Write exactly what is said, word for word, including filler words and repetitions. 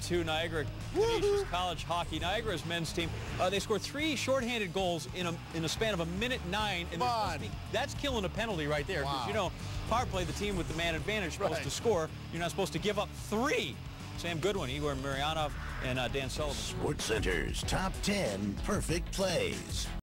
to Niagara Canisius College hockey. Niagara's men's team, uh, they scored three shorthanded goals in a in a span of a minute nine. And be, that's killing a penalty right there. Because, wow. you know, power play, the team with the man advantage is supposed right. to score. You're not supposed to give up three. Sam Goodwin, Igor Maryanov, and uh, Dan Sullivan. SportsCenter's top ten perfect plays.